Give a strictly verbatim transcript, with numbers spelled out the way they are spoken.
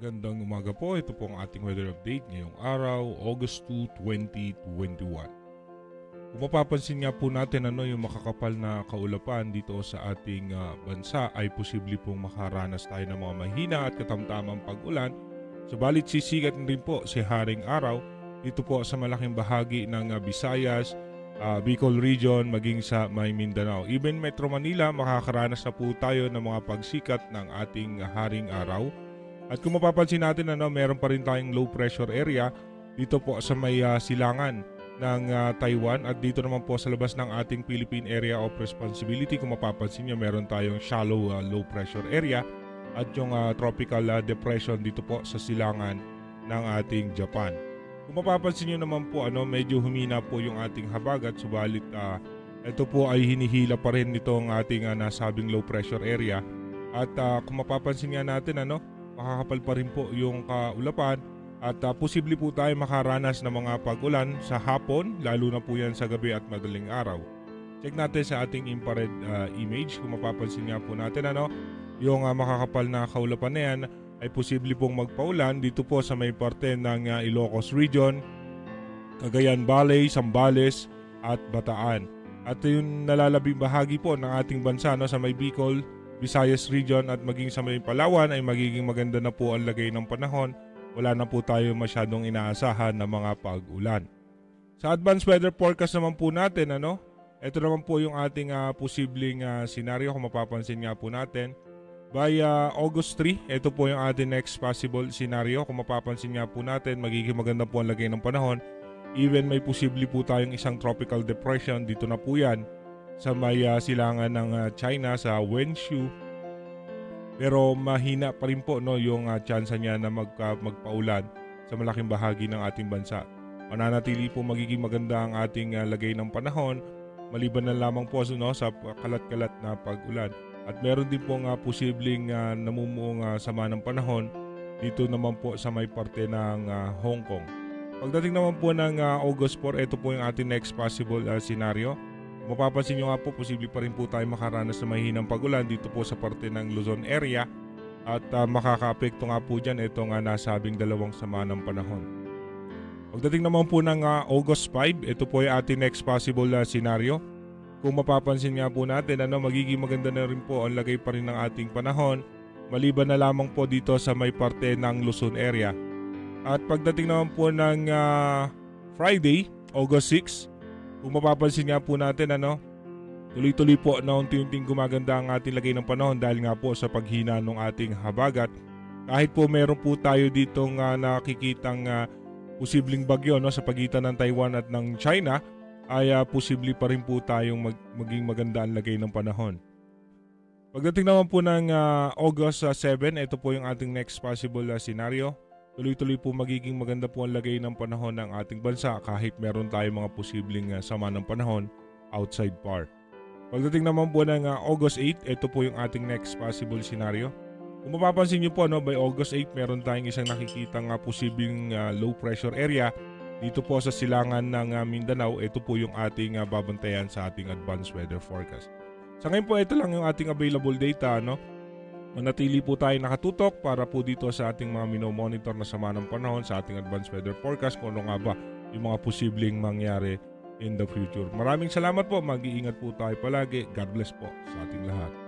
Magandang umaga po. Ito po ang ating weather update ngayong araw, August second, twenty twenty-one. Kung mapapansin nga po natin ano yung makakapal na kaulapan dito sa ating uh, bansa ay posible pong makaranas tayo ng mga mahina at katamtamang pag-ulan. Subalit sisikat rin po si Haring Araw dito po sa malaking bahagi ng uh, Visayas, uh, Bicol region maging sa may Mindanao. Even Metro Manila makakaranas na po tayo ng mga pagsikat ng ating uh, Haring Araw. At kung mapapansin natin, ano, meron pa rin tayong low pressure area dito po sa may uh, silangan ng uh, Taiwan at dito naman po sa labas ng ating Philippine Area of Responsibility. Kung mapapansin nyo, meron tayong shallow uh, low pressure area at yung uh, tropical uh, depression dito po sa silangan ng ating Japan. Kung mapapansin nyo naman po, ano, medyo humina po yung ating habagat, subalit uh, ito po ay hinihila pa rin nitong ating uh, nasabing low pressure area. At uh, kung mapapansin nga natin, ano, makakapal pa rin po yung kaulapan at uh, posible po tayo makaranas ng mga pag-ulan sa hapon, lalo na po yan sa gabi at madaling araw. Check natin sa ating infrared uh, image. Kung mapapansin nga po natin, ano, yung uh, makakapal na kaulapan na yan ay posible pong magpaulan dito po sa may parte ng uh, Ilocos region, Cagayan Valley, Zambales at Bataan. At yung nalalabing bahagi po ng ating bansa, no, sa may Bicol, Visayas region at maging sa may Palawan ay magiging maganda na po ang lagay ng panahon. Wala na po tayo masyadong inaasahan na mga pag-ulan. Sa advanced weather forecast naman po natin, ano, ito naman po yung ating uh, posibleng uh, senaryo. Kung mapapansin nga po natin, by uh, August third, ito po yung ating next possible scenario. Kung mapapansin nga po natin, magiging maganda po ang lagay ng panahon. Even may posible po tayong isang tropical depression, dito na po yan sa may uh, silangan ng uh, China sa Wenshu. Pero mahina pa rin po, no, yung uh, chance niya na mag, uh, magpaulan sa malaking bahagi ng ating bansa. Mananatili po magiging maganda ang ating uh, lagay ng panahon, maliban na lamang po, no, sa kalat-kalat na pag-ulan. At meron din po nga uh, posibleng uh, namumuong uh, sama ng panahon dito naman po sa may parte ng uh, Hong Kong. Pagdating naman po ng uh, August fourth, ito po yung ating next possible uh, scenario. Mapapansin nyo nga po, posible pa rin po tayo makaranas ng mahinang pag-ulan dito po sa parte ng Luzon area at uh, makaka-apekto nga po dyan itong uh, nasabing dalawang sama ng panahon. Pagdating naman po ng uh, August fifth, ito po yung ating next possible uh, scenario. Kung mapapansin nga po natin, ano, magiging maganda na rin po ang lagay pa rin ng ating panahon, maliban na lamang po dito sa may parte ng Luzon area. At pagdating naman po ng uh, Friday, August sixth, kung mapapansin nga po natin, ano, tuloy-tuloy po na unti-unting gumaganda ang ating lagay ng panahon dahil nga po sa paghina ng ating habagat. Kahit po meron po tayo ditong uh, nakikitang uh, posibleng bagyo, no, sa pagitan ng Taiwan at ng China, ay uh, posible pa rin po tayong mag- maging maganda ang lagay ng panahon. Pagdating naman po ng uh, August seventh, ito po yung ating next possible uh, scenario. Tuloy-tuloy po magiging maganda po ang lagay ng panahon ng ating bansa kahit meron tayong mga posibleng uh, sama ng panahon outside par. Pagdating naman po ng uh, August eighth, ito po yung ating next possible scenario. Kung mapapansin nyo po, no, by August eighth, meron tayong isang nakikitang uh, posibleng uh, low pressure area dito po sa silangan ng uh, Mindanao. Ito po yung ating uh, babantayan sa ating advanced weather forecast. Sa ngayon po, ito lang yung ating available data, no? Manatili po tayo nakatutok para po dito sa ating mga minomonitor na sama ng panahon sa ating advanced weather forecast kung ano nga ba yung mga posibleng mangyari in the future. Maraming salamat po. Mag-iingat po tayo palagi. God bless po sa ating lahat.